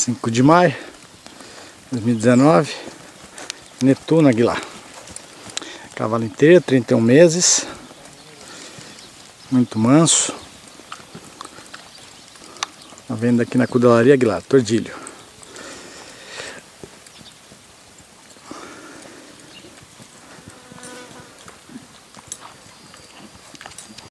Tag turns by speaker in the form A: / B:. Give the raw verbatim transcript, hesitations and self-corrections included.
A: cinco de maio de dois mil e dezenove. Netuno Aguilar. Cavalo inteiro, trinta e um meses. Muito manso. A venda aqui na Cudelaria Aguilar, Tordilho.